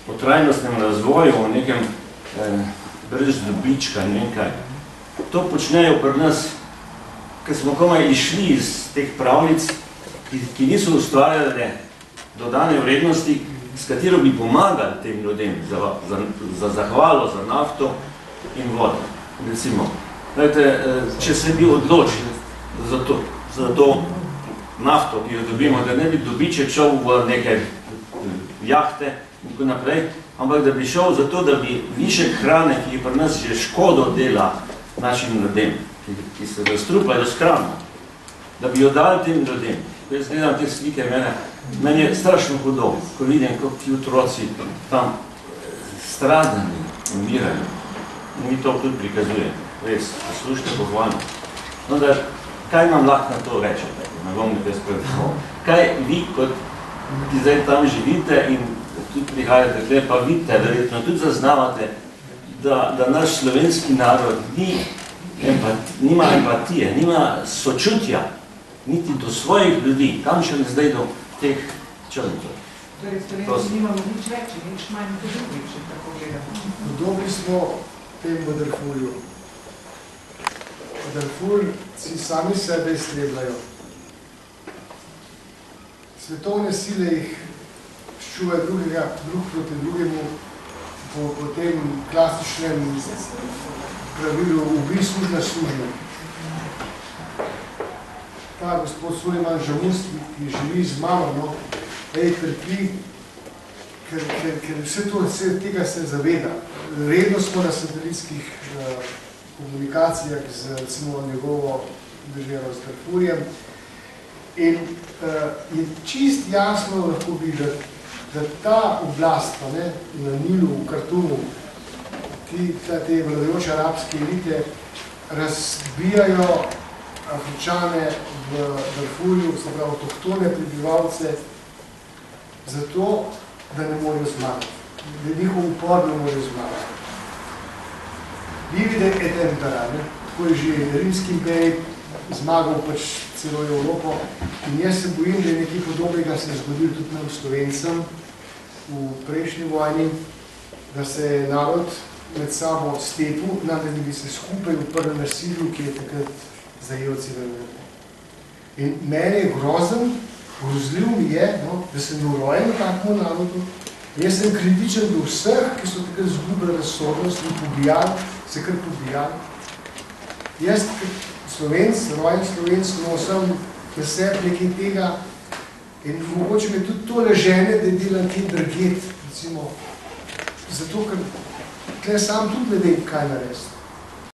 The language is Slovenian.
o trajnostnem razvoju, o nekem brez dobička, ne vem kaj. To počnejo pri nas, ker smo komaj išli iz teh pravljic, ki niso ustvarjale dodane vrednosti, s katero bi pomagali tem ljudem za zahvalo, za nafto in vodo. Recimo, če se bi odločili za to nafto, ki jo dobimo, da ne bi dobiček šel v neke jahte in tako naprej, ampak da bi šel za to, da bi višek hrane, ki pri nas že škodo dela našim ljudem, ki se zastrupajo s hrano, da bi jo dali tem ljudem. Jaz gledam te slike, meni je strašno hudo, ko vidim, kako ti otroci tam stradani, umirajo. In mi to tudi prikazuje. Res, poslušajte pohvalno. No, da, kaj nam lahko na to rečete? Ne bom nekaj spravedal. Kaj vi, kot ki zdaj tam živite in tudi prihajate tle, pa vidite, verjetno tudi zaznavate, da naš slovenski narod nima empatije, nima sočutja, niti do svojih ljudi, kam še ne zdaj do teh črncov. Torej, Slovenci nimamo nič več, nič manj kot drugi, če tako gledamo. Podobni smo tem v Darfurju. V Darfurci sami sebe iztrebljajo. Svetovne sile jih ščuvajo drug proti drugemu po tem klasičnem pravilu ubij služna služna. Ta gospod Sulejman Žamus, ki živi z mamo, trpi, ker vse tega se zaveda. Redno smo na satelitskih komunikacijah z recimo njegovo državo z Darfurjem in je čist jasno lahko videti, da ta oblast na Nilu, v Kartumu, te vladajoče arabske elite razbijajo Afričane v Darfurju, se pravi avtohtone prebivalce, zato, da ne morejo zmagati, da njihov upor ne morejo zmagati. Livide Etempera, tako je že Rimski imperij zmagal pač celo Evropo in jaz se bojim, da je nekaj podobnega se zgodilo tudi nam Slovencem v prejšnji vojni, da se je narod med sabo stepil, da bi se skupaj uprli nasilju, ki je takrat zajel civilno Evropo. In meni je grozljiv mi je, da sem urojen v takemu narodu. Jaz sem kritičen do vseh, ki so takrat zgubili razsodnost in pobijali, se kar pobijali. Jaz, Slovenc, rojen Slovenc, nosim na sebi nekaj tega in mogoče me tudi to leženje, da delam kaj drget, recimo, zato, ker tle sam tudi ne vem, kaj narediti.